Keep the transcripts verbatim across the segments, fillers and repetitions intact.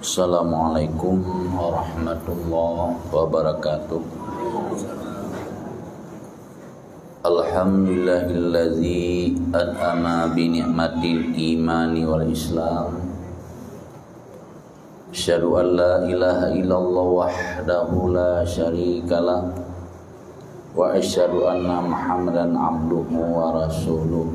Assalamualaikum warahmatullahi wabarakatuh. Alhamdulillahilladzi an'ama bi ni'matil imani wal islam. Asyhadu an la ilaha illallah wahdahu la syarikalah wa asyhadu anna Muhammadan abduhu wa rasuluh.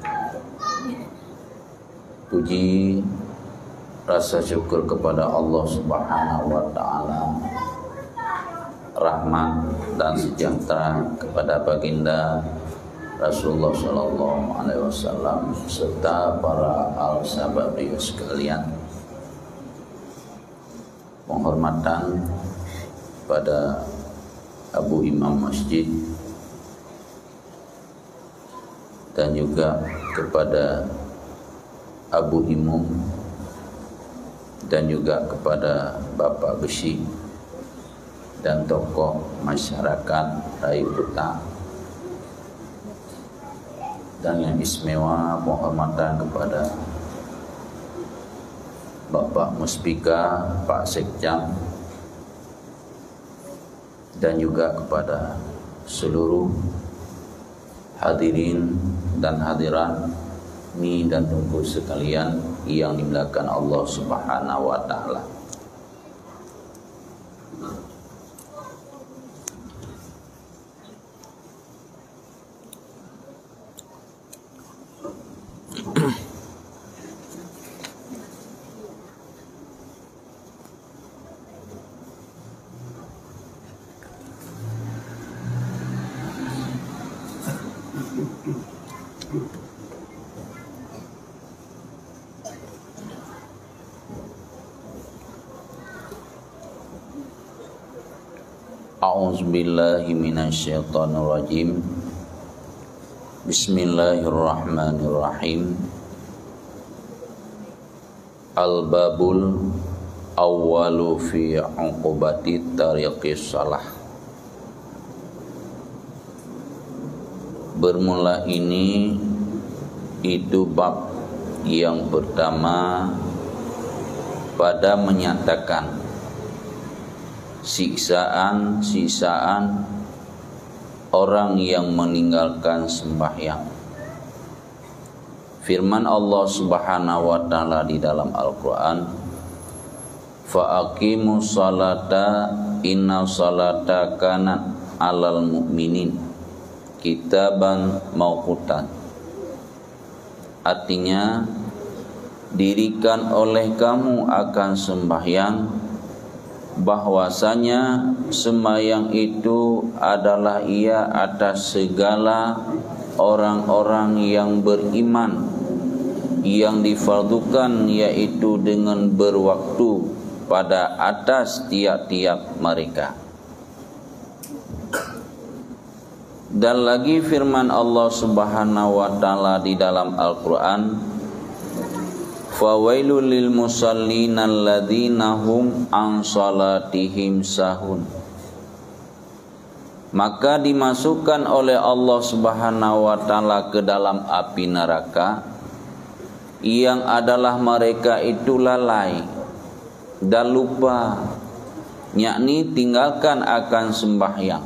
Puji rasa syukur kepada Allah Subhanahu wa taala, rahmat dan sejahtera kepada baginda Rasulullah sallallahu alaihi wasallam serta para al sahabat beliau sekalian. Penghormatan pada Abu Imam Masjid dan juga kepada Abu Imam dan juga kepada Bapak Besi dan tokoh masyarakat Rayu Kuta, dan yang istimewa penghormatan kepada Bapak Muspika, Pak Sekjam, dan juga kepada seluruh hadirin dan hadirat ni dan tunggu sekalian yang dimuliakan Allah Subhanahu wa taala. A'udzubillahi minasyaitonirrajim. Bismillahirrahmanirrahim. Al-babul awwalu fi 'uqubati tariqis salah. Bermula ini itu bab yang pertama pada menyatakan siksaan-siksaan orang yang meninggalkan sembahyang. Firman Allah Subhanahu wa taala di dalam Al-Qur'an, fa aqimus salata inna salata kanat 'alal mu'minin kitaban mauqutan. Artinya, dirikan oleh kamu akan sembahyang, bahwasanya sembahyang itu adalah ia atas segala orang-orang yang beriman, yang difardukan yaitu dengan berwaktu pada atas tiap-tiap mereka. Dan lagi firman Allah Subhanahu wa taala di dalam Al-Qur'an, fawailul lil musallin alladzina hum an salatihim sahun. Maka dimasukkan oleh Allah Subhanahu wa taala ke dalam api neraka yang adalah mereka itu lalai dan lupa, yakni tinggalkan akan sembahyang.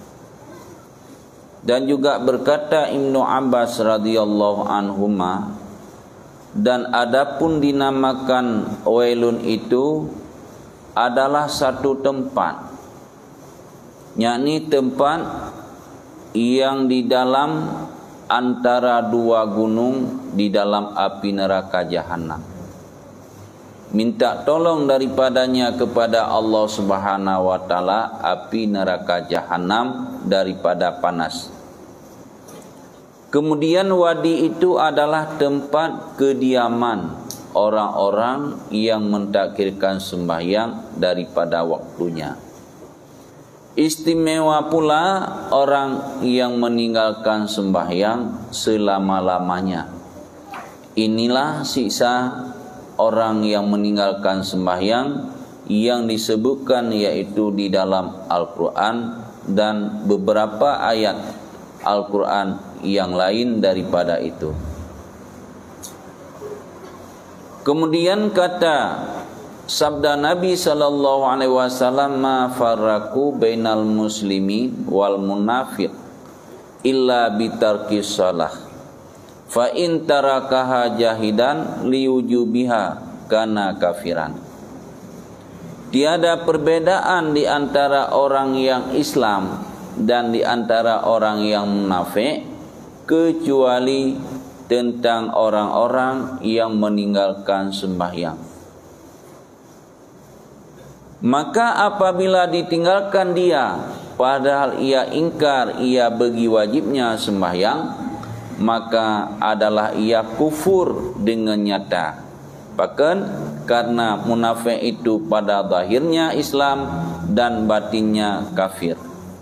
Dan juga berkata Ibnu Abbas radhiyallahu anhuma, dan adapun dinamakan wailun itu adalah satu tempat, yakni tempat yang di dalam antara dua gunung di dalam api neraka jahanam. Minta tolong daripadanya kepada Allah Subhanahu wa taala api neraka jahanam daripada panas. Kemudian wadi itu adalah tempat kediaman orang-orang yang mentakhirkan sembahyang daripada waktunya. Istimewa pula orang yang meninggalkan sembahyang selama-lamanya. Inilah siksa orang yang meninggalkan sembahyang yang disebutkan yaitu di dalam Al-Quran dan beberapa ayat Al-Quran yang lain daripada itu. Kemudian kata sabda Nabi sallallahu alaihi wasallam, ma farraqu bainal muslimin wal munafiq illa bitarkis shalah fa in tarakaha jahidan liujubiha kana kafiran. Tiada perbedaan di antara orang yang Islam dan di antara orang yang munafik kecuali tentang orang-orang yang meninggalkan sembahyang. Maka apabila ditinggalkan dia padahal ia ingkar ia bagi wajibnya sembahyang, maka adalah ia kufur dengan nyata. Bahkan karena munafik itu pada zahirnya Islam dan batinnya kafir.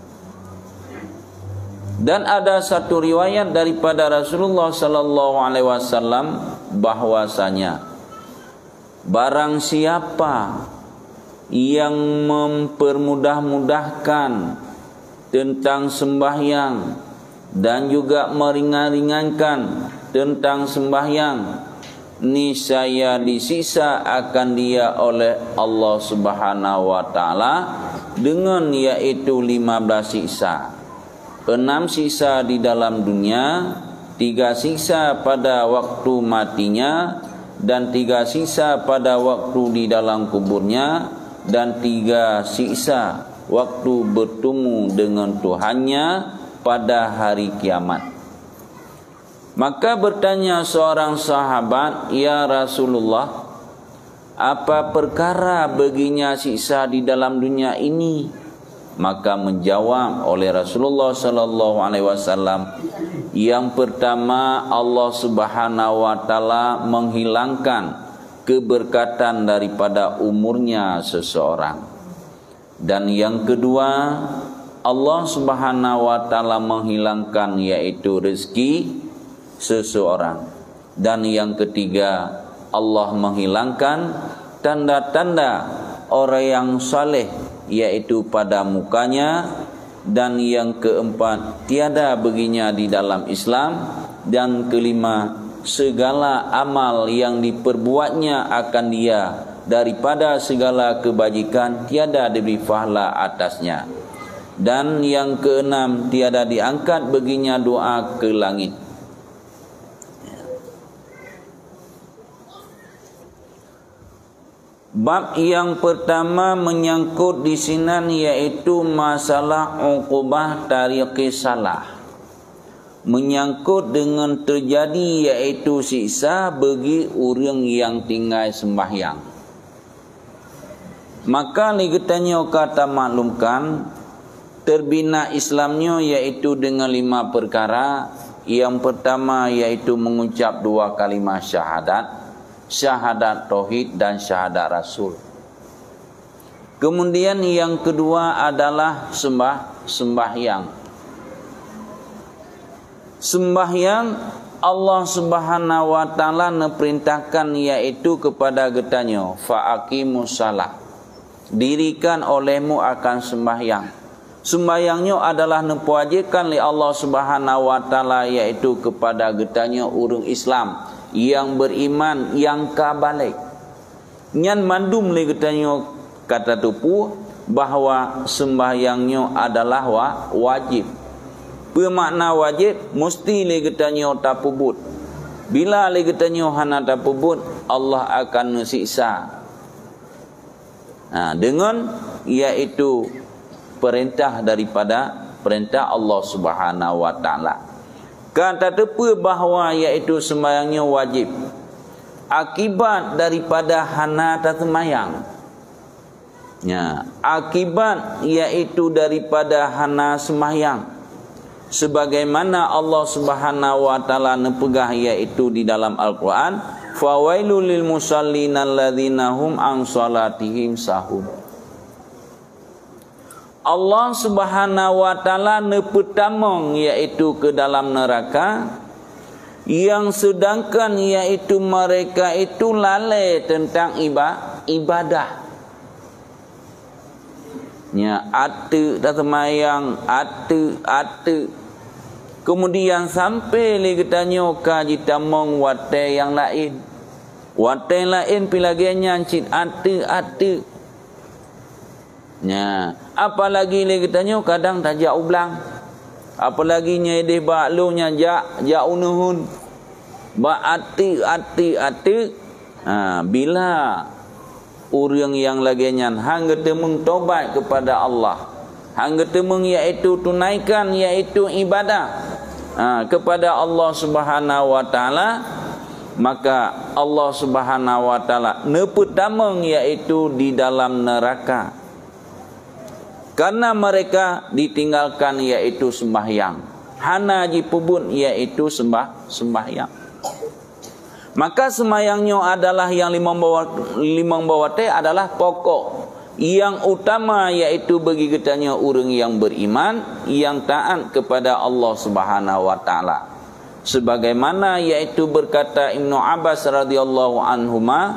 Dan ada satu riwayat daripada Rasulullah sallallahu alaihi wasallam bahwasanya barang siapa yang mempermudah-mudahkan tentang sembahyang dan juga meringan-ringankan tentang sembahyang, niscaya disisa akan dia oleh Allah Subhanahu wa taala dengan yaitu lima belas siksa. Enam siksa di dalam dunia, tiga siksa pada waktu matinya, dan tiga siksa pada waktu di dalam kuburnya, dan tiga siksa waktu bertemu dengan Tuhannya pada hari kiamat. Maka bertanya seorang sahabat, ya Rasulullah, apa perkara baginya siksa di dalam dunia ini? Maka menjawab oleh Rasulullah sallallahu alaihi wasallam, yang pertama Allah Subhanahu wa taala menghilangkan keberkatan daripada umurnya seseorang. Dan yang kedua, Allah Subhanahu wa taala menghilangkan yaitu rezeki seseorang. Dan yang ketiga, Allah menghilangkan tanda-tanda orang yang saleh yaitu pada mukanya. Dan yang keempat, tiada baginya di dalam Islam. Dan kelima, segala amal yang diperbuatnya akan dia daripada segala kebajikan tiada diberi pahala atasnya. Dan yang keenam, tiada diangkat baginya doa ke langit. Bab yang pertama menyangkut di sini yaitu masalah uqubah tariqi salah, menyangkut dengan terjadi yaitu siksa bagi orang yang tinggal sembahyang. Maka ligetannya kata maklumkan terbina Islamnya yaitu dengan lima perkara. Yang pertama yaitu mengucap dua kalimah syahadat, syahadat tauhid dan syahadat rasul. Kemudian yang kedua adalah sembah sembahyang. Sembahyang Allah Subhanahu wa taala memerintahkan yaitu kepada getanya, fa aqimus shalah, dirikan olehmu akan sembahyang. Sembahyangnya adalah memwajibkan oleh Allah Subhanahu wa taala yaitu kepada getanya orang Islam yang beriman yang kabalik. Nyan mandum le getanya kata tupu bahawa sembahyangnya adalah wa, wajib. Bermakna wajib mesti le getanya tapubut. Bila le getanya hana tapubut, Allah akan mensiksa. Nah, dengan iaitu perintah daripada perintah Allah Subhanahu wa taala. Kata tepa bahawa iaitu sembahyangnya wajib akibat daripada hana sembahyang. Ya, akibat iaitu daripada hana sembahyang. Sebagaimana Allah Subhanahu wa taala nepegah iaitu di dalam Al-Qur'an, fawailul lil musallin alladzina hum an salatihim sahun. Allah Subhanahu wa taala nepetamong yaitu ke dalam neraka yang sedangkan yaitu mereka itu lalai tentang ibadah. Ya, ate dah semayang, ate ate. Kemudian sampai lagi tanya kaji tamong wate yang lain. Watai lain pilagenya cit ate-ate. Nya, apalagi lagi tanya kadang tajak ublang. Apalagi nyedeh baklo nya jak jak unuhun. Ba ate-ate-ate. Ha, bila orang yang lagi nyan hang getemeng tobat kepada Allah. Hang getemeng iaitu tunaikan iaitu ibadah ha, kepada Allah Subhanahu wa taala. Maka Allah Subhanahu wa taala nepetameng iaitu di dalam neraka. Karena mereka ditinggalkan iaitu sembahyang. Hana ji pubun iaitu sembah sembahyang. Maka sembahyangnya adalah yang lima bawa lima bawa te adalah pokok yang utama iaitu bagi kitanya orang yang beriman yang taat kepada Allah Subhanahu wa taala. Sebagaimana yaitu berkata Ibnu Abbas radhiyallahu anhuma,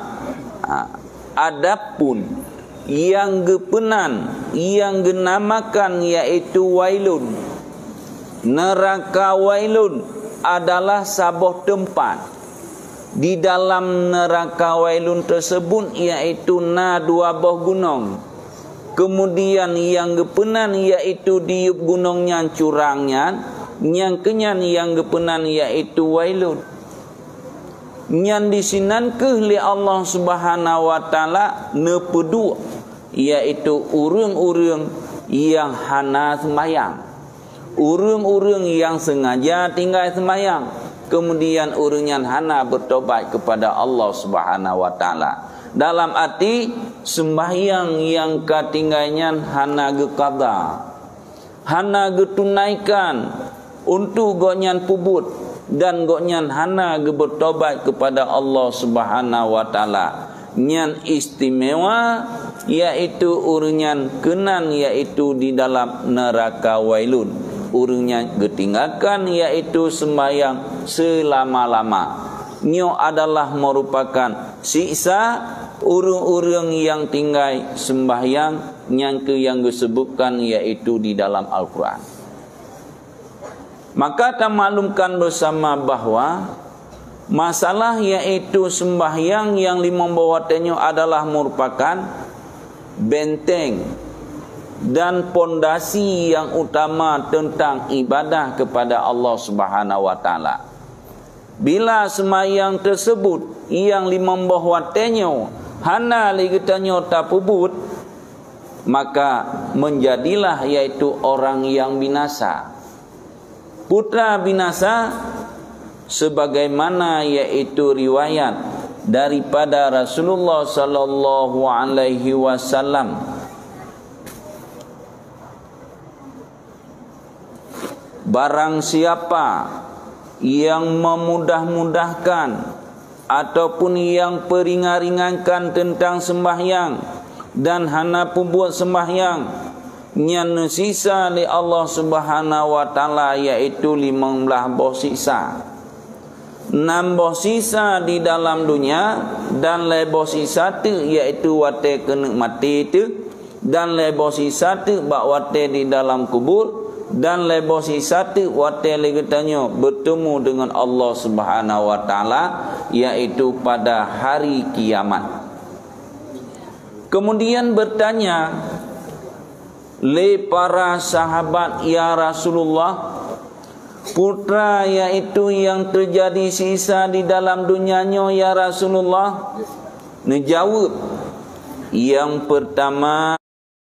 adapun yang gepenan yang genamakan yaitu wailun, neraka wailun adalah sabuh tempat. Di dalam neraka wailun tersebut yaitu na dua buah gunung. Kemudian yang gepenan yaitu diup gunungnya curangnya. Yang kenyan yang gepenan yaitu wailun. Yang disinan ke li Allah Subhanahu wa taala nepedu yaitu urang-urang yang hana sembahyang. Urang-urang yang sengaja tinggal sembahyang. Kemudian urang yang hana bertobat kepada Allah Subhanahu wa taala. Dalam arti sembahyang yang katinggalnya hana gekada. Hana getunaikan untuk gonyan pubut dan gonyan hana ge bertobat kepada Allah Subhanahu wa taala. Nyan istimewa yaitu urunyan kenan yaitu di dalam neraka wailun. Urunnya getinggalkan yaitu sembahyang selama-lama. Nyo adalah merupakan siksa urung-urung yang tinggal sembahyang yang ke yang disebutkan yaitu di dalam Al-Quran. Maka kita maklumkan bersama bahawa masalah yaitu sembahyang yang lima bawatnya adalah merupakan benteng dan pondasi yang utama tentang ibadah kepada Allah Subhanahu wa taala. Bila sembahyang tersebut yang lima bawatnya hana ligetanyo tapubut, maka menjadilah yaitu orang yang binasa. Putra binasa sebagaimana yaitu riwayat daripada Rasulullah sallallahu alaihi wasallam. Barang siapa yang memudah-mudahkan ataupun yang peringan-ringankan tentang sembahyang dan hana pembuat sembahyang nyan sisa li Allah Subhanahu wa taala yaitu lima belas boh sisa. Enam boh sisa di dalam dunia dan lebo sisa tu yaitu wate kena mati tu dan lebo sisa tu bak wate di dalam kubur dan lebo sisa tu wate lagi tanya bertemu dengan Allah Subhanahu wa taala yaitu pada hari kiamat. Kemudian bertanya le para sahabat, ya Rasulullah, putra yaitu yang terjadi sisa di dalam dunianya ya Rasulullah. Nejawab, yang pertama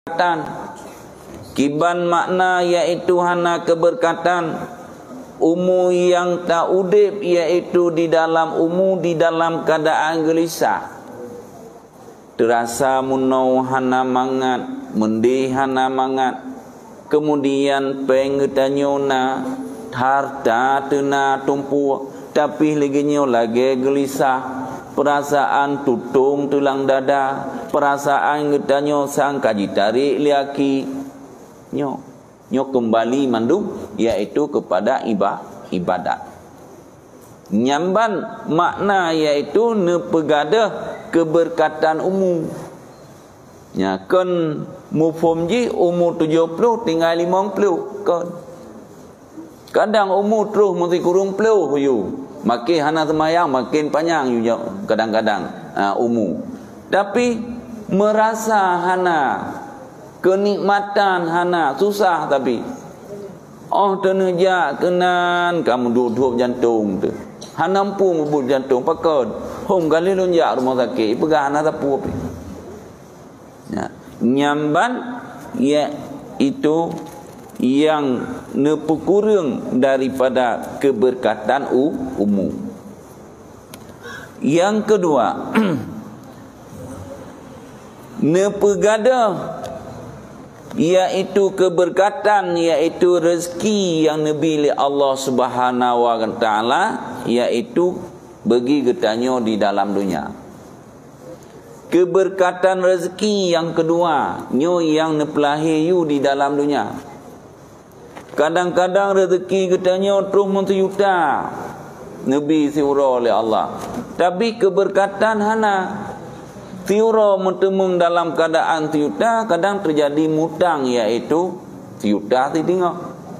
kiban makna yaitu hana keberkatan, umu yang tak udip yaitu di dalam umu di dalam keadaan gelisah. Terasa munau hana mangat, mendih hana mangat. Kemudian pengetanyona harta tena tumpu, tapi leginyo lagi gelisah. Perasaan tutung tulang dada, perasaan ngetanyo sang kaji tarik liaki. Nyo, nyo kembali mandum yaitu kepada ibadat. Nyamban makna yaitu nepegadah keberkatan umum. Ya kan mufhum ji umur tujuh puluh tinggal lima puluh kan. Kadang umur terus mesti kurung peluh you. Makin hana semayang makin panjang you kadang-kadang uh, umur. Tapi merasa hana kenikmatan hana susah tapi oh tenejak kenan kamu duduk jantung tu. Hana mampu membut jantung pakon. Hom kali lonjak rumah sakit pegang hana tapu api. Ya, nyamban ya itu yang nepukurang daripada keberkatan umum. Yang kedua, nepegada iaitu keberkatan, iaitu rezeki yang diberi Allah Subhanahu wa taala, iaitu bagi getanyo di dalam dunia. Keberkatan rezeki yang kedua, nyo yang nepelahi you di dalam dunia. Kadang-kadang rezeki katanya terus menteyuta Nabi siura oleh Allah. Tapi keberkatan hana siura mentemung dalam keadaan tiyuta, kadang terjadi mutang iaitu tiyuta ti tengok.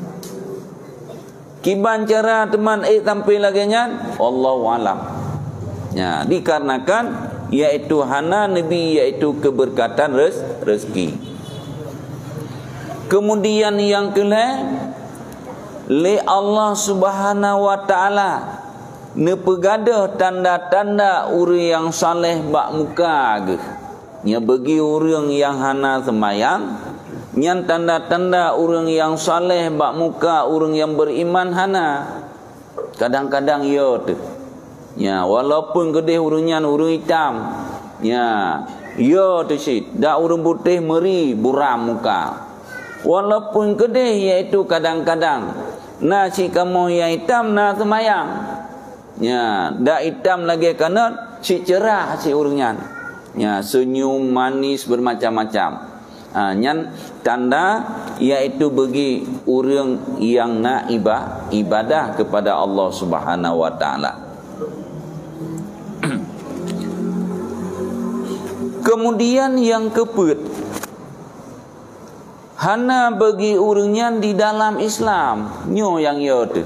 Kiban cara teman eh sampai lagi nya Allahu alam. Ya, dikarenakan iaitu hana Nabi iaitu keberkatan rez, rezeki. Kemudian yang kelima, li Allah Subhanahu wa taala nepegada tanda-tanda orang yang saleh bak muka ge. Nya bagi orang yang hana semayang, nya tanda-tanda orang yang saleh bak muka orang yang beriman hana. Kadang-kadang ya tu. Nya walaupun gede urangnya urang hitam. Nya ya tu sit, dak urang putih meri buram muka. Walaupun gede iaitu kadang-kadang nasi kamu yang hitam na semayang. Ya, dak hitam lagi kerana si cerah si urangnya. Ya, senyum manis bermacam-macam. Ha, nyan tanda iaitu bagi orang yang nak ibadah, ibadah kepada Allah Subhanahu wa taala. Kemudian yang keempat, hana bagi orangnya di dalam Islam nyo yang ya tu.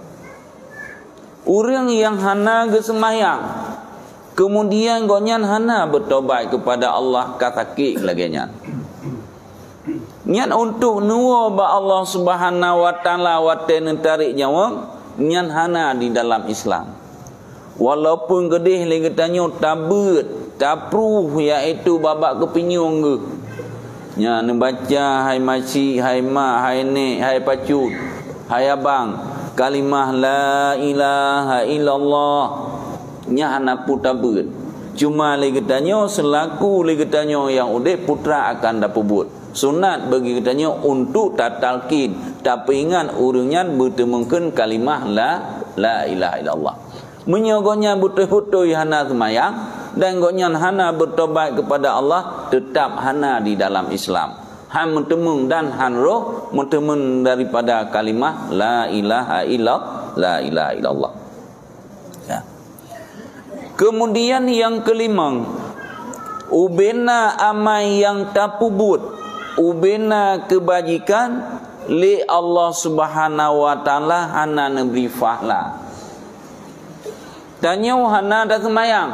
Orang yang hana gesemayang, kemudian gonyan hana bertobat kepada Allah katakik lagi nya. Nyan untuk nuwa ba Allah Subhanahu wa taala waten tarik nyawa, nyan hana di dalam Islam. Walaupun gedeh lagi tanyo tabut, tapruh iaitu babak kepinyung ge. Nya membaca hai maci, hai ma, hai nek, hai pacut, hai abang, kalimah la ilaha illallah. Nya anak putra tabut. Cuma lagi tanyo selaku lagi tanyo yang udah putra akan dapat buat. Sunat bagi katanya untuk tak talqin, tapi ingat urangnya bertemukan kalimah la la ilaha illallah. Menyogonya betul-betul hana semayang dan gonya hana bertobat kepada Allah, tetap hana di dalam Islam. Han mentemung dan han roh mentemung daripada kalimah la ilaha illallah, la ilaha illallah. Ya. Kemudian yang kelima, ubena amai yang tapubut, ubena kebajikan li Allah Subhanahu wa taala hana nebri fahla. Tanya hana dah semayang,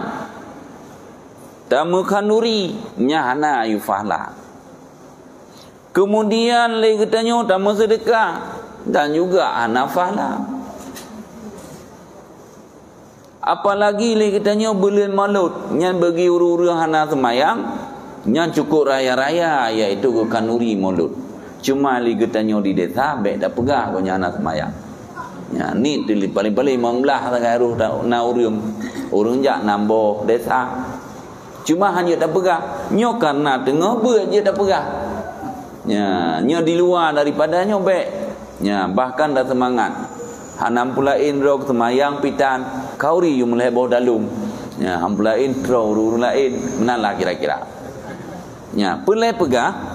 tamu kanuri nya hana yu fahla. Kemudian lagi tanya tamu sedekah dan juga hana fahla. Apalagi lagi tanya bulan malut nya bagi uru-uru hana semayang, nya cukup raya-raya iaitu kanuri malut. Cuma lagi tanya di desa baik dah pegah ko nya hana semayang. Ya, ni tu paling-paling membelah sangat ruh na urang. Urang jak nambo desa. Cuma hanya tak pegah. Nyo karena tengah ber je tak pegah. Ya, nyo di luar daripada nyo baik. Ya, bahkan dah semangat. Hanam pulain rok semayang pitan, kauri yu mulai bawah dalung. Ya, ham pulain tro urang lain, menalah kira-kira. Ya, pulai pegah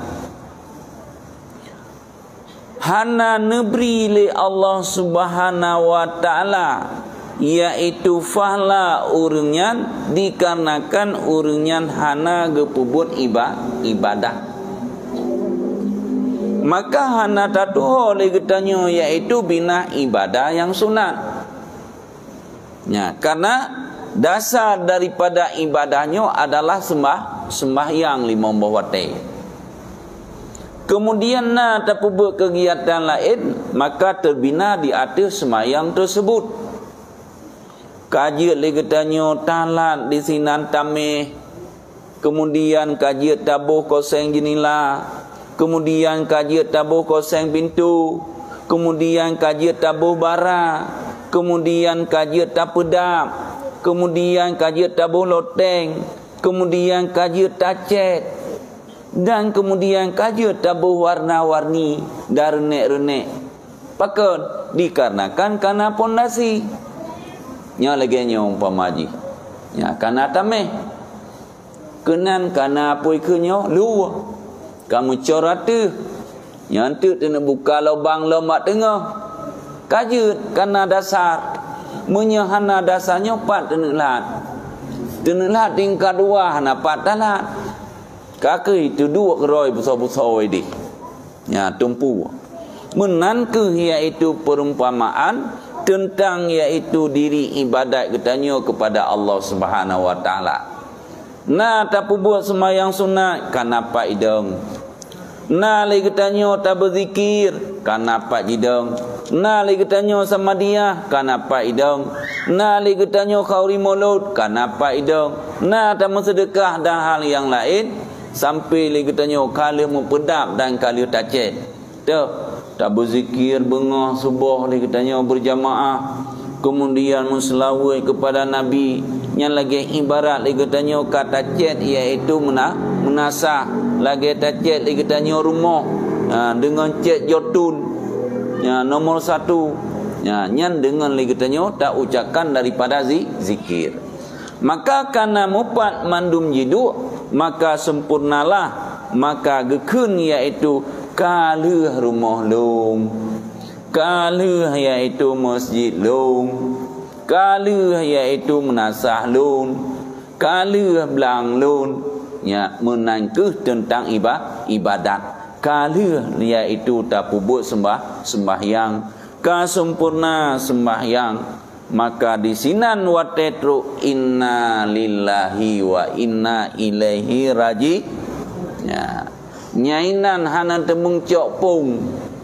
hana nebri li Allah Subhanahu wa taala iaitu fahla urangnya dikarenakan urangnya hana gepubut ibadah. Maka hana tatu oleh getanyo iaitu bina ibadah yang sunat. Ya, karena dasar daripada ibadahnya adalah sembah sembahyang lima waktu. Kemudian na tapi buat kegiatan lain, maka terbina di atas sembahyang tersebut. Kaji lagi tanya talat di sinan tameh, kemudian kaji tabuh koseng jenila, kemudian kaji tabuh koseng pintu, kemudian kaji tabuh bara, kemudian kaji tapedap, kemudian kaji tabuh loteng, kemudian kaji tacet, dan kemudian kaji tabuh warna-warni dan renek-renek. Pakon dikarenakan karena pondasi. Nya lagi nya umpama haji. Ya kana tameh. Kenan kana apoi ke nya lu. Kamu corate. Nya tu tena buka lubang lemak tengah. Kajut kana dasar. Menyahana dasarnya pat tena lat. Tena lat tingkat dua hana pat talat. Kaki itu dua keroi besar-besar ini. Ya tumpu. Menan ke iaitu perumpamaan tentang iaitu diri ibadat katanya kepada Allah Subhanahu wa taala. Nah tapi buat sembahyang sunat kenapa ideng? Nah lagi katanya tak berzikir kenapa ideng? Nah lagi katanya sama dia kenapa ideng? Nah lagi katanya khauri maulud kenapa ideng? Nah tak sedekah dan hal yang lain sampai lagi katanya kalau mempedap dan kalau tacet. Tuh tak berzikir bengah subuh lagi tanya berjamaah, kemudian menselawat kepada Nabi yang lagi ibarat lagi tanya kata cet iaitu mena, menasah lagi tacet lagi tanya rumah ha, dengan cet jotun ya, nomor satu ya, yang dengan lagi tanya tak ucapkan daripada zikir. Maka karena mupat mandum jidu maka sempurnalah maka gekun iaitu kaluh rumah long, kaluh iaitu masjid long, kaluh iaitu menasah long, kaluh belang long, ya menangkuh tentang ibadat, kaluh iaitu tak pubut sembah sembahyang, kasempurna sembahyang. Maka di sinan watetru inna lillahi wa inna ilaihi raji. Ya. Nyainan hanan temung cok pung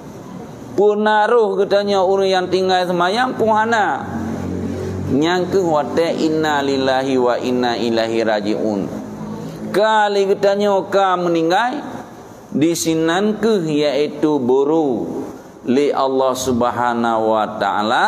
punaruh katanya orang yang tinggal semayang pun hana nyangke wate inna lillahi wa inna ilaihi rajiun. Kali katanya ka meninggal di sinan ke iaitu buru li Allah Subhanahu wa taala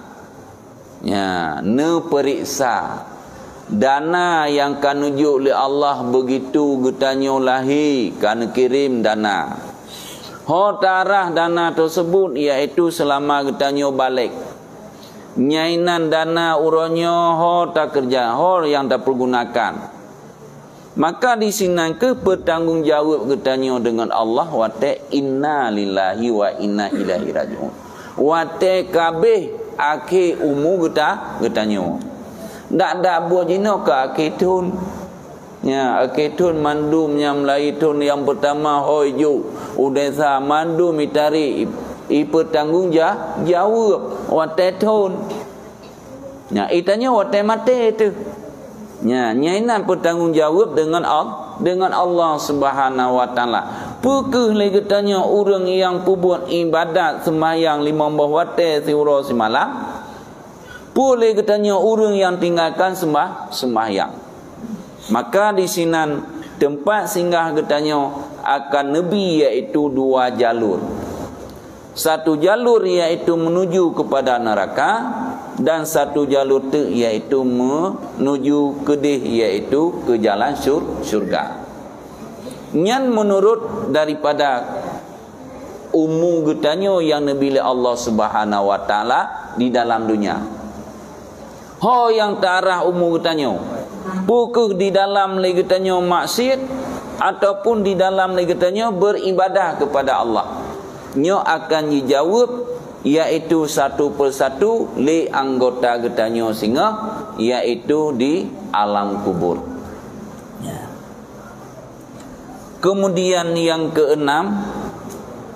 ya ne periksa dana yang kan ujuk oleh Allah begitu getanyo lahi kan kirim dana. Ho tarah dana tersebut iaitu selama getanyo balik. Nyainan dana uronyo ho tak kerja, ho yang tak pergunakan. Maka di sini ke bertanggungjawab getanyo dengan Allah wate inna lillahi wa inna ilaihi rajiun. Wate kabeh akhir umu geta getanyo. Tak ada buat jino ke akitun. Ya, akitun mandum yang melaitun yang pertama hoju. Udesa mandum itari ipe tanggung jawab watetun. Ya, itanya wate mate itu. Ya, nyainan bertanggungjawab dengan Allah, dengan Allah Subhanahu wa taala. Pukul lagi tanya orang yang buat ibadat sembahyang lima wate siuro semalam. Boleh katanya orang yang tinggalkan sembah sembahyang. Maka di sinan tempat singgah katanya akan Nabi iaitu dua jalur. Satu jalur iaitu menuju kepada neraka dan satu jalur tu iaitu menuju ke deh iaitu ke jalan syur, syurga. Yang menurut daripada umum katanya yang Nabi Allah Subhanahu wa taala di dalam dunia. Ho yang tarah umur getanyo pukul di dalam lagi getanyo maksiat ataupun di dalam lagi getanyo beribadah kepada Allah nyo akan dijawab iaitu satu persatu li anggota getanyo singa iaitu di alam kubur. Ya. Kemudian yang keenam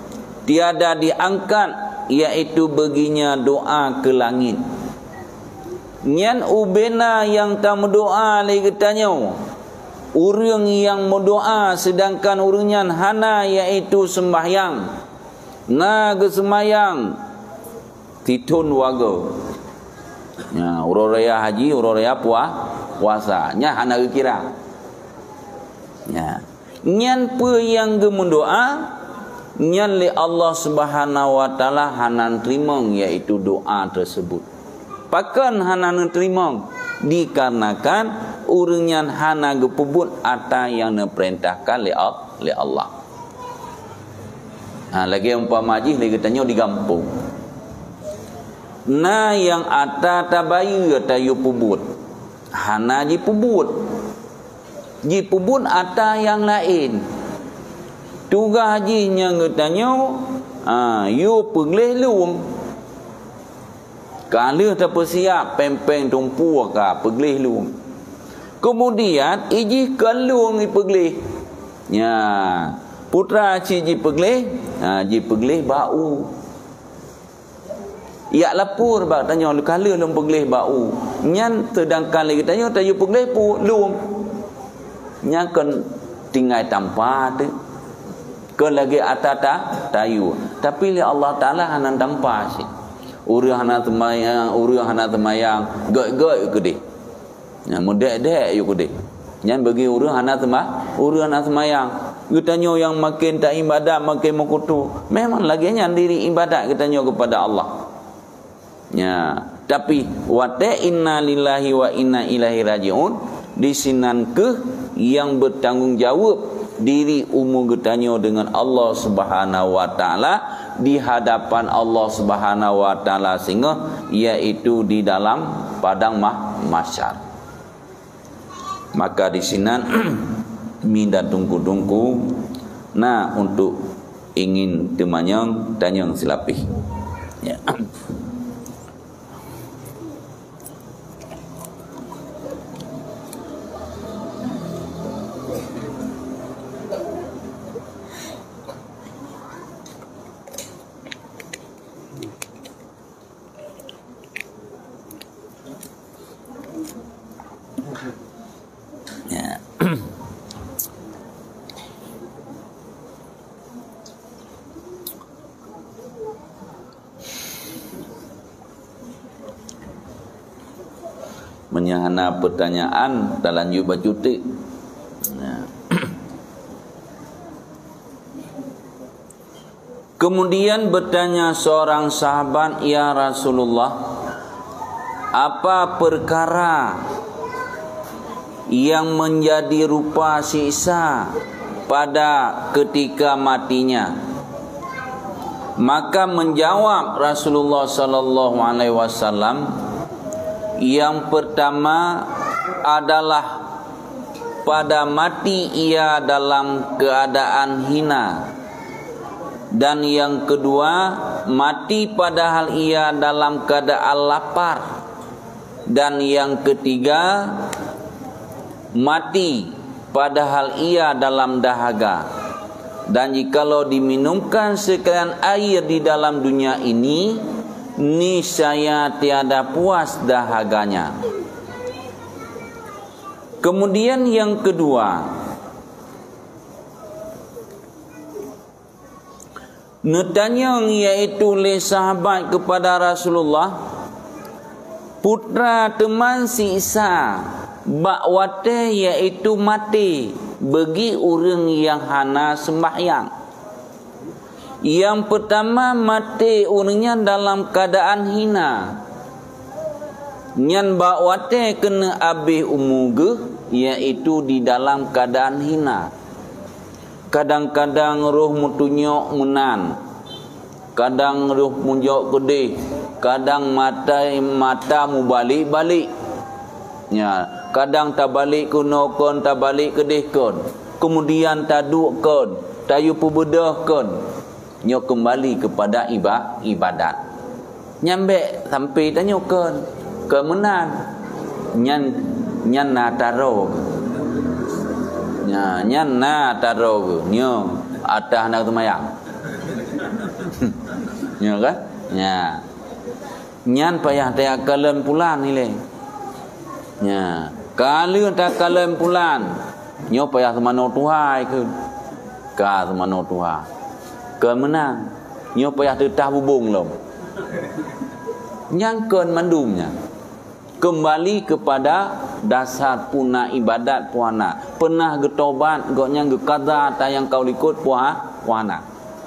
tiada diangkat, iaitu baginya doa ke langit. Nyan ubena yang tak berdoa lagi katanya, orang yang berdoa sedangkan orangnya hana iaitu sembahyang. Na ke sembahyang titun waga. Ya, urang raya haji, urang raya puah, puasa. Nya hana ke kira. Ya. Nyan pe yang ge mendoa, nyan li Allah Subhanahu wa taala hanan terima iaitu doa tersebut. Pakan hanan terima dikarenakan urangnya hana ge pebut ata yang diperintahkan li Allah. Ha, lagi umpama haji lagi tanya di kampung. Na yang ata tabayu tayu pebut. Hana ji pebut. Ji pebut ata yang lain. Tugas haji yang tanya, ah, you pergi luang. Kalau tak persiap pempeng tumpu ka pergi luang. Kemudian iji ke luang i pergi. Ya, putra ciji pergi, ah, ji pergi bau. Ya lapur bak tanya lu kala lu pergi bau. Nyan sedangkan lagi tanya tayu pergi pu luang. Nyan kan tinggal tanpa tu. Ke lagi atata tayu. Tapi li Allah Taala hanan tanpa si. Urang hana temayang, urang hana temayang, goi-goi ke deh. Ya mudek-dek you ke deh. Nyan bagi urang hana temah, urang hana temayang. Katanya yang makin tak ibadat makin mekutu. Memang lagi nyan diri ibadat katanya kepada Allah. Ya, tapi wa ta inna lillahi wa inna ilaihi rajiun disinan ke yang bertanggungjawab diri umum getanya dengan Allah Subhanahu wa taala di hadapan Allah Subhanahu wa taala sehingga iaitu di dalam padang mah mahsyar. Maka di sinan minda tungku-tungku nah untuk ingin temanyang tanyang silapih. Ya. Ya. Menyahana pertanyaan dalam jubah cuti. Ya. Kemudian bertanya seorang sahabat, ya Rasulullah, apa perkara yang menjadi rupa siksa pada ketika matinya? Maka menjawab Rasulullah sallallahu alaihi wasallam, yang pertama adalah pada mati ia dalam keadaan hina, dan yang kedua mati padahal ia dalam keadaan lapar, dan yang ketiga mati padahal ia dalam dahaga. Dan jikalau diminumkan sekalian air di dalam dunia ini, niscaya tiada puas dahaganya. Kemudian yang kedua, Netanyang yaitu oleh sahabat kepada Rasulullah, putra teman si Isa bakwate yaitu mati bagi orang yang hana sembahyang. Yang pertama mati orangnya dalam keadaan hina. Nyan bakwate kena abih umuge yaitu di dalam keadaan hina. Kadang-kadang roh mutunyok menan, kadang roh munjok gede, kadang mata mata mu balik-balik. Ya, kadang tak balik kuno kon, tak balik kedih kon. Kemudian taduk kon, tayu pubedah kon. Nyo kembali kepada ibadat. Nyambe sampai tanya kon, kemenan. Nyan nyan na taro. Nya nyan na taro nyo atah nak temayang. Ya kan? Ya. Nyan payah dia kalen pulan ni le. Ya. Kalau tak kalen pulan, nyo payah semano Tuhan ke. Ka semano Tuhan. Ke menang. Nyo payah tetah bubung lom. Yang ken mandumnya. Kembali kepada dasar puna ibadat puana. Pernah getobat goknya gekada ta yang kau ikut puah puana.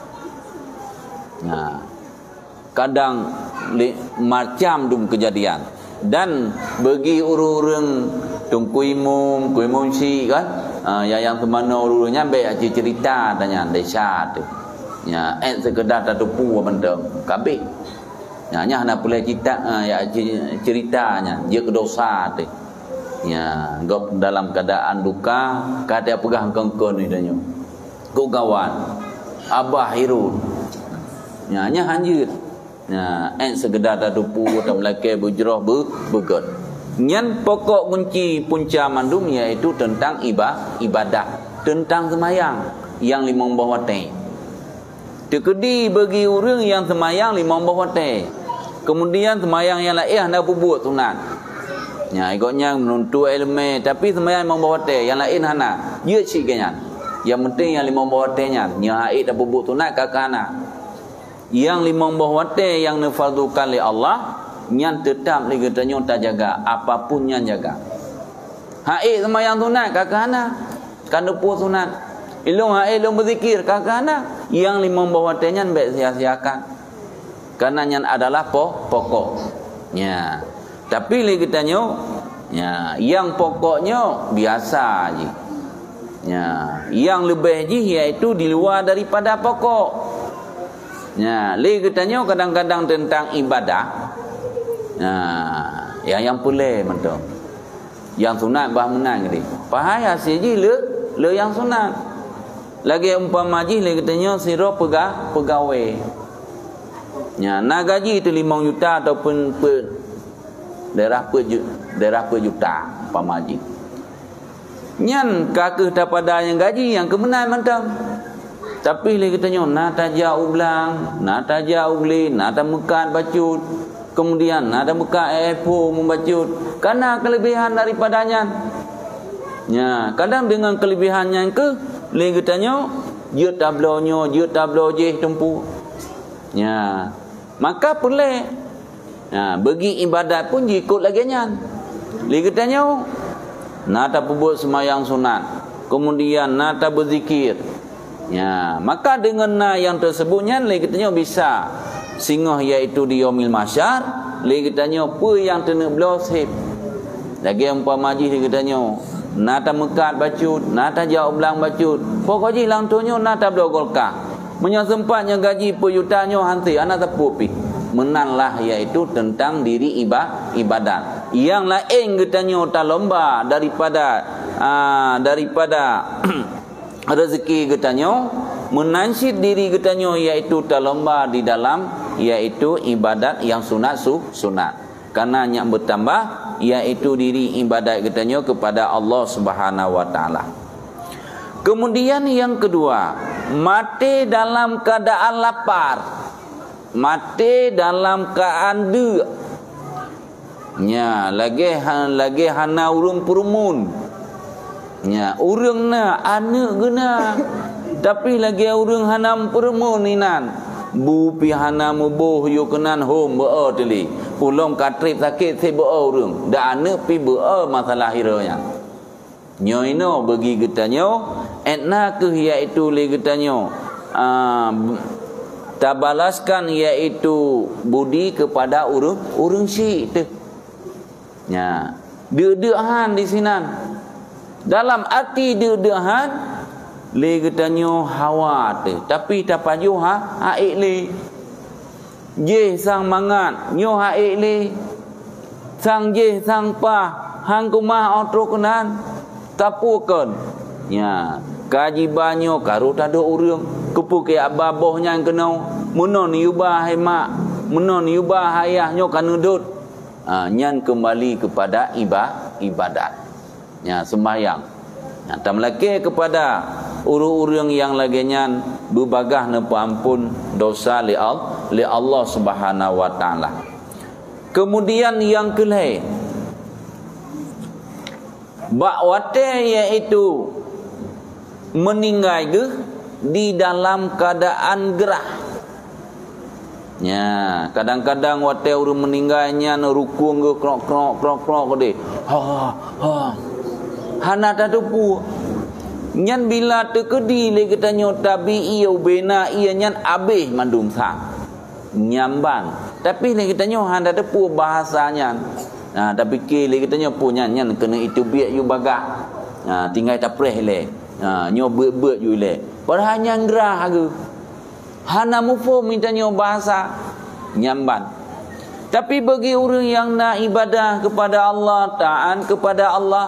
Nah, kadang li, macam dum kejadian. Dan bagi urang-urang tung kuimum, kuimum si kan, uh, yang yang semana urang-urangnya be aja cerita tanya desa tu. Ya, eh sekedar tak tupu bendeng, kabeh. Ya, nya nak boleh cerita uh, ya ceritanya, dia kedosa tu. Ya, gop dalam keadaan duka, kata pegang kengkon ni danyo. Ku kawan, Abah Hirun. Ya, nya hanjir. Ya, en segedar tak tupu tak melake bujrah be begot. Nyan pokok kunci punca mandum iaitu tentang ibadah, ibadah, tentang semayang yang limong bawah teh. Tekedi bagi orang yang semayang limong bawah teh. Kemudian semayang yang lain hendak buat sunat. Ya, ikutnya menuntut ilmu tapi semayang limong bawah teh, yang lain hana. Ye siknya. Yang penting yang limong bawah tehnya, nya haid dak buat sunat kakana. Yang limong bawah teh yang nafaldukan oleh Allah, nyan tetap lagi katanya tak jaga apapun yang jaga. Haid semayang sunat kakana. Kan buat sunat. Ilung haid ilung berzikir kakana. Yang limong bawah tehnya baik sia-siakan. Karena yang adalah po, pokok. Ya. Tapi lagi tanya, ya, yang pokoknya biasa aja. Ya, yang lebih je iaitu di luar daripada pokok. Ya, lagi tanya kadang-kadang tentang ibadah. Ya, yang yang boleh betul. Yang sunat bah menang ni. Pahaya saja le, le yang sunat. Lagi umpama ji lagi tanya sira pegah pegawai. Ya, nak gaji itu lima juta ataupun per daerah per daerah per juta pamaji. Nyan kakeh daripada yang gaji yang kemenai mantap. Tapi lagi tanya nak taja ulang, nak taja uli, nak mekat bacut. Kemudian nak mekat epo membacut. Karena kelebihan daripadanya. Ya, kadang dengan kelebihannya ke lagi tanya dia tablonyo, dia tablo je tempu. Ya. Maka boleh. Nah, bagi ibadat pun ikut lagi nyan. Lagi tanya, nata buat semayang sunat, kemudian nata berzikir. Ya, maka dengan na yang tersebutnya lagi tanya bisa singoh iaitu di yaumil mahsyar, lagi tanya apa yang kena blosip. Lagi umpama ji lagi tanya, nata mekat bacut, nata jauh belang bacut. Pokoknya lang tunyo nata blogolka. Menyesempatnya gaji per jutanya hanti anak tepupi. Menanglah iaitu tentang diri ibadah, ibadat. Yang lain katanya tak lomba daripada aa, daripada rezeki katanya menansyid diri katanya iaitu tak lomba di dalam iaitu ibadat yang sunat su sunat. Karena yang bertambah iaitu diri ibadat katanya kepada Allah Subhanahu wa taala. Kemudian yang kedua, mati dalam keadaan lapar, mati dalam keadaan dua. Nya lagi lagi hana urung perumun. Nya urung na anak guna. Tapi lagi urung hana perumun inan. Bu pi hana mubuh yo kenan hom beo teli. Pulong katrip sakit se beo urung. Da anak pi beo masalah hiranya. Nyoino bagi getanyo etna ke iaitu le getanyo uh, tabalaskan iaitu budi kepada urung urung si tu. Ya, deuk-deuhan di sinan. Dalam arti deuk-deuhan le getanyo hawa tu. Tapi tapaju ha haik le. Je sang mangat nyo haik le. Sang je sang pa hang kumah otro kenan. Tapukan. Ya, kajibannya karu tak ada urang. Kepu ke ababohnya yang kena. Menon yubah hai mak. Menon yubah ayahnya kena dud. Ha, nyan kembali kepada ibadah, ibadat. Ya, sembahyang. Ya, tak melaki kepada urang-urang yang laginya berbagah nepa ampun dosa li Allah Subhanahu wa taala. Kemudian yang kelai bak wate iaitu meninggal ke di dalam keadaan gerah. Ya, kadang-kadang wate urang meninggalnya nerukung ke krok-krok krok-krok ke ha ha hana tatupu nyan bila tekedi le katanya tabi'i ubena ia nyan abih mandum sang nyambang tapi le katanya handa tepu bahasanya. Nah, tapi ke le katanya punya nyan kena itu biak you bagak. Nah, tinggal tapreh le. Ha, nyo beut-beut you le. Padahal nyan gerah ke. Hana mufum mintanya bahasa nyamban. Tapi bagi orang yang nak ibadah kepada Allah, taat kepada Allah,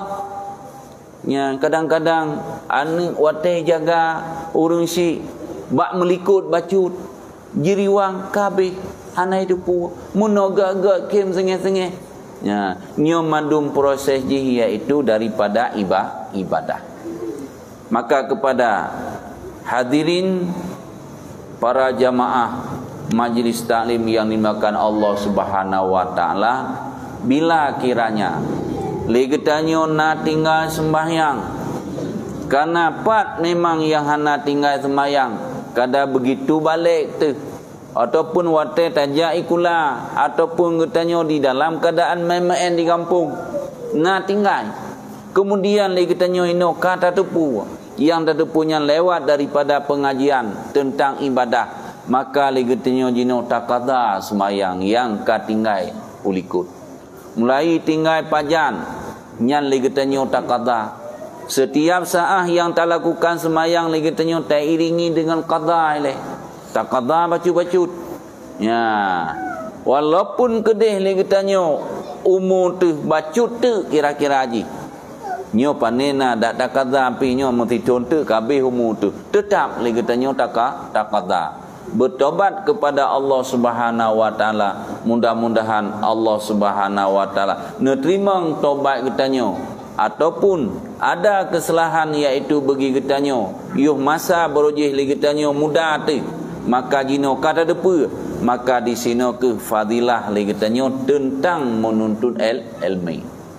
ya kadang-kadang anu watai jaga urang si bak melikut bacut jiriwang kabeh hana itu pu munoga-ga kem sengeh-sengeh. Ya, nyo mandum proses jihya itu daripada ibadah. Maka kepada hadirin para jamaah majlis taklim yang dimakan Allah Subhanahu wa taala, bila kiranya legetanyo na tinggal sembahyang karena pat memang yang hana tinggal sembahyang kada begitu balik tu ataupun wate tajak ikula ataupun getanyo di dalam keadaan main-main di kampung na tinggal kemudian legetanyo ino kata tepu yang tepunya lewat daripada pengajian tentang ibadah, maka legetanyo jino takada sembahyang yang katinggai ulikut mulai tinggal pajan nyan legetanyo takada. Setiap saat yang tak lakukan sembahyang legetanyo tak iringi dengan qada le tak qada bacut-bacut ya walaupun kedeh legetanyo umur tu bacut tu kira-kira haji nyo panena dak tak qada api nyo mesti contoh kabeh umur tu tetap legetanyo tak tak qada. Bertobat kepada Allah Subhanahu wa taala, mudah-mudahan Allah Subhanahu wa taala nerima tobat getanyo ataupun ada kesalahan iaitu bagi getanyo yuh masa berujih li getanyo muda tu maka jino kata depa maka di sino ke fadilah li getanyo tentang menuntut el ilmu.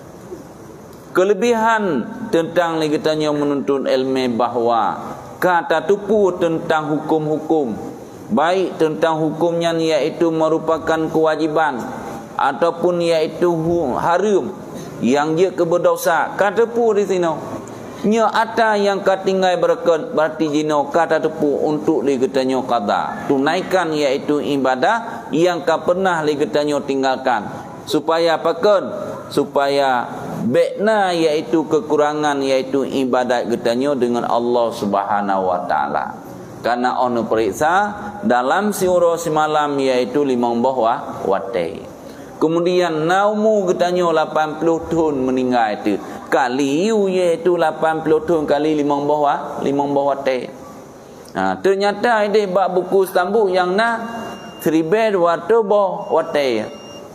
Kelebihan tentang li getanyo menuntut ilmu bahawa kata tupu tentang hukum-hukum baik tentang hukumnya iaitu merupakan kewajiban ataupun iaitu haram yang dia keberdosa kata tepu di sini nya ada yang katinggai berkat berarti jino kata tepu untuk ligetanyo qada tunaikan iaitu ibadah yang ka pernah ligetanyo tinggalkan supaya apakan supaya bekna iaitu kekurangan iaitu ibadat getanyo dengan Allah Subhanahu wa taala. Karena onu periksa dalam siuro semalam iaitu limang bahwa watai. Kemudian naumu getanyo lapan puluh tahun meninggal itu. Kali yu iaitu lapan puluh tahun kali limang bahwa limang bahwa watai. Nah, ternyata ini bab buku Istanbul yang na seribu dua ratus bah watai.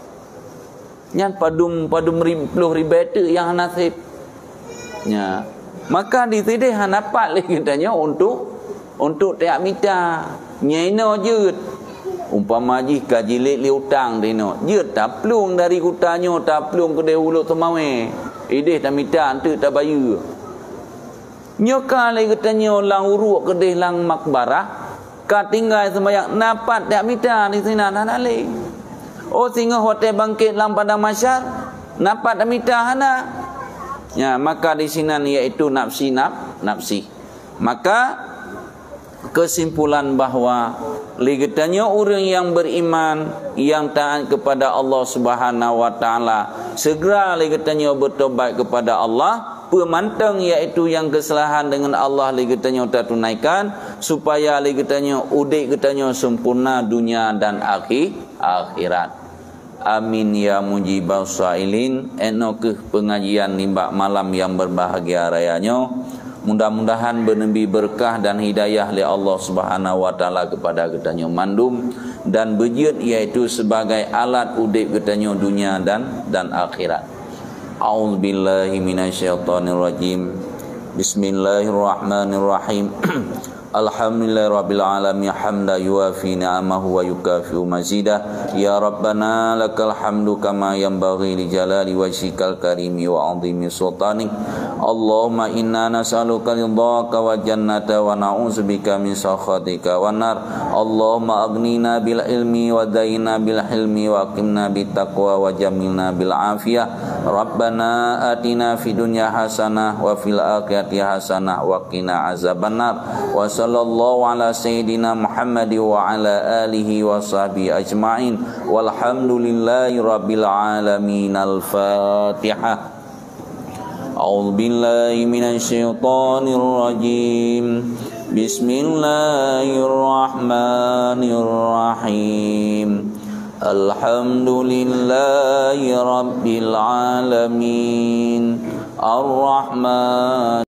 Yang padum padum puluh ribu itu yang nasib. Ya. Maka di sini hanapat lagi getanyo untuk untuk tiap mita nyaino jut umpama ji kaji lek li utang dino jut tak plung dari kutanyo tak plung ke dehulu temawe ideh tak mita antu tak bayu nyoka le ketanyo lang uruk ke deh lang makbarah ka tinggal sembahyang napat tiap mita di sini nana le oh singa hotel bangkit lang pada masyar napat tak mita hana ya maka di sini iaitu nafsi naf nafsi maka kesimpulan bahawa ligetanyo orang yang beriman yang taat kepada Allah Subhanahu wa taala segera ligetanyo bertobat kepada Allah pemantang iaitu yang kesalahan dengan Allah ligetanyo tertunaikan supaya ligetanyo udik getanyo sempurna dunia dan akhir akhirat. Amin ya mujibas sailin. Enokeh pengajian nimbak malam yang berbahagia rayanya. Mudah-mudahan bernembi berkah dan hidayah oleh Allah Subhanahu wa taala kepada getanyo mandum dan berjid iaitu sebagai alat udip getanyo dunia dan dan akhirat. A'udzubillahi minasyaitonirrajim. Bismillahirrahmanirrahim. Alhamdulillahirabbil alamin hamda yuafi ni'amahu wa yukafi'u mazidah. Ya Rabbana lakal hamdu kama yanbaghi li jalali wajhikal karimi wa 'azimi sultanik. Allahumma inna nas'aluka ridhaka wa jannata wa na'udzubika min sakhatika wan nar. Allahumma aghnina bil ilmi wa daina bil hilmi wa aqimna bit taqwa wa jamilna bil afiyah. Rabbana atina fid dunya hasanah wa fil akhirati hasanah wa qina azabannar. Wa sallallahu ala sayyidina Muhammad wa ala alihi wa sahbihi ajma'in. Walhamdulillahi rabbil alamin. Al-Fatihah. A'udzu billahi minasy syaithanir rajim. Bismillahirrahmanirrahim. Alhamdulillahi rabbil alamin. Ar-Rahman